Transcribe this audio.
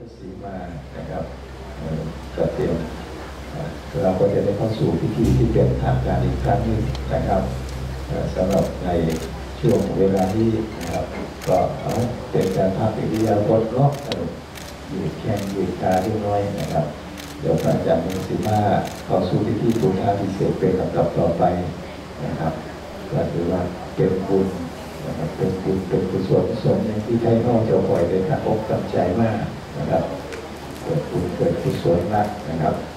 สีมานะครับก็เตรียมเราก็จะได้เข้าสู่พิธีที่เป็นทางการอีกครั้งหนึ่งนะครับสำหรับในช่วงเวลานี้นะครับก็เอาเป็นการภาพอิริยาบถเนาะยืดแข้งยืดขาเล็กน้อยนะครับเดี๋ยวพระอาจารย์มุสีมาเข้าสู่พิธีบูชาพิเศษเป็นลำดับต่อไปนะครับก็ถือว่าเป็นบุญนะครับเป็นบุญเป็นกุศลส่วนหนึ่งที่ใช้นอกจะปล่อยเลยครับอกตั้งใจมากนะครับเกิดบุญเกิดกุศลมากนะครับ